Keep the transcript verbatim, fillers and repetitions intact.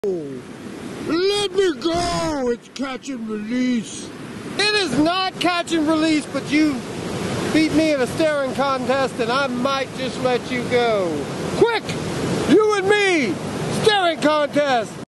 Let me go! It's catch and release. It is not catch and release, but you beat me in a staring contest and I might just let you go. Quick! You and me! Staring contest!